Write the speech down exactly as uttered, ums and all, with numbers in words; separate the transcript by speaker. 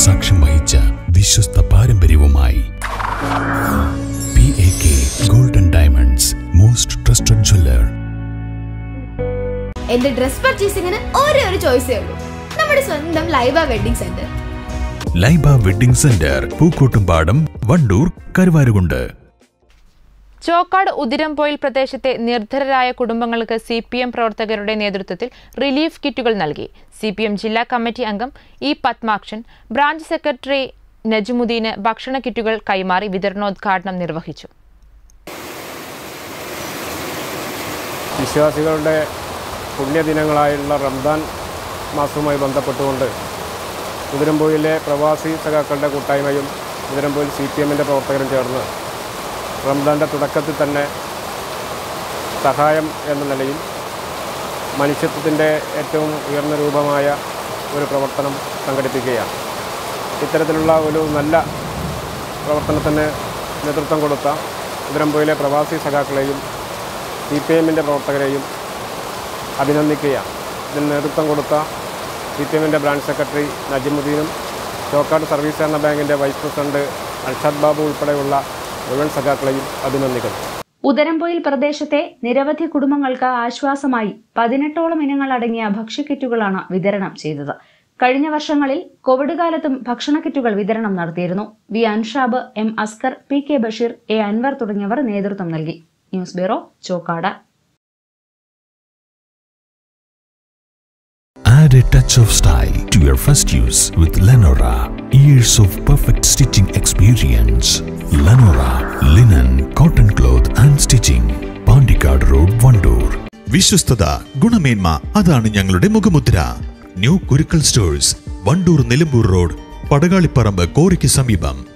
Speaker 1: സാക്ഷ്യം വഹിച്ച വിശ്വസ്ത പാരമ്പര്യവുമായി P A K golden diamonds, most trusted jeweller.
Speaker 2: എന്റെ ഡ്രസ് പർച്ചേസിംഗിന് ഒരേ ഒരു ചോയ്സേ ഉള്ളൂ, നമ്മുടെ സ്വന്തം Laiba wedding centre.
Speaker 1: Laiba wedding centre, Pookkottumpadam, Wandoor, Karuvarakundu.
Speaker 3: Chokkad Udirampoyil പ്രദേശത്തെ നിർധരരായ കുടുംബങ്ങൾക്ക് സി പി എം പ്രവർത്തകരുടെ നേതൃത്വത്തിൽ റിലീഫ് കിറ്റുകൾ നൽകി. സി പി എം ജില്ലാ കമ്മിറ്റി അംഗം ഇ പത്മാക്ഷൻ, ബ്രാഞ്ച് സെക്രട്ടറി നജ്മുദ്ദീന് ഭക്ഷണ കിറ്റുകൾ കൈമാറി വിതരണോദ്ഘാടനം നിർവഹിച്ചു.
Speaker 4: വിശ്വാസികളുടെ പുണ്യദിനങ്ങളായുള്ള റംദാൻ മാസവുമായി ബന്ധപ്പെട്ടുകൊണ്ട് ഉദിരംപോയിലെ പ്രവാസി സഖാക്കളുടെ കൂട്ടായ്മയും ഉദിരംപോയിൽ സി പി എമ്മിൻ്റെ പ്രവർത്തകരും ചേർന്ന് റംദാൻ്റെ തുടക്കത്തിൽ തന്നെ സഹായം എന്ന നിലയിൽ മനുഷ്യത്വത്തിൻ്റെ ഏറ്റവും ഉയർന്ന രൂപമായ ഒരു പ്രവർത്തനം സംഘടിപ്പിക്കുകയാണ്. ഇത്തരത്തിലുള്ള ഒരു നല്ല പ്രവർത്തനത്തിന് നേതൃത്വം കൊടുത്ത ഉദിരംപോയിലെ പ്രവാസി സഖാക്കളെയും സി പി എമ്മിൻ്റെ പ്രവർത്തകരെയും അഭിനന്ദിക്കുകയാണ്. ഇതിന് നേതൃത്വം കൊടുത്ത സി പി എമ്മിൻ്റെ ബ്രാഞ്ച് സെക്രട്ടറി നജ്മുദ്ദീനും ചോക്കാട് സർവീസ് സഹകരണ ബാങ്കിൻ്റെ വൈസ് പ്രസിഡന്റ് അൽഷാദ് ബാബു ഉൾപ്പെടെയുള്ള മുഴുവൻ സഖാക്കളെയും അഭിനന്ദിക്കുന്നു.
Speaker 5: ഉദിരംപോയിൽ പ്രദേശത്തെ നിരവധി കുടുംബങ്ങൾക്ക് ആശ്വാസമായി പതിനെട്ടോളം ഇനങ്ങൾ അടങ്ങിയ ഭക്ഷ്യക്കിറ്റുകളാണ് വിതരണം ചെയ്തത്. കഴിഞ്ഞ വർഷങ്ങളിൽ കോവിഡ് കാലത്തും ഭക്ഷണ കിറ്റുകൾ വിതരണം നടത്തിയിരുന്നു. V Anshab, M Askar, P K Basheer, A Anvar തുടങ്ങിയവർ നേതൃത്വം നൽകി. News bureau, Chokkad.
Speaker 1: Add a touch of style to your first use with Lenora. Years of perfect stitching experience. Lenora linen, cotton cloth and stitching. Pandikad Road, Vandoor.
Speaker 6: വിശ്വസ്തത, ഗുണമേന്മ, അതാണ് ഞങ്ങളുടെ മുഖമുദ്ര. New Kurukkal stores, Wandoor, Nilambur road, Padakalipparamb, കോറിക്ക് സമീപം.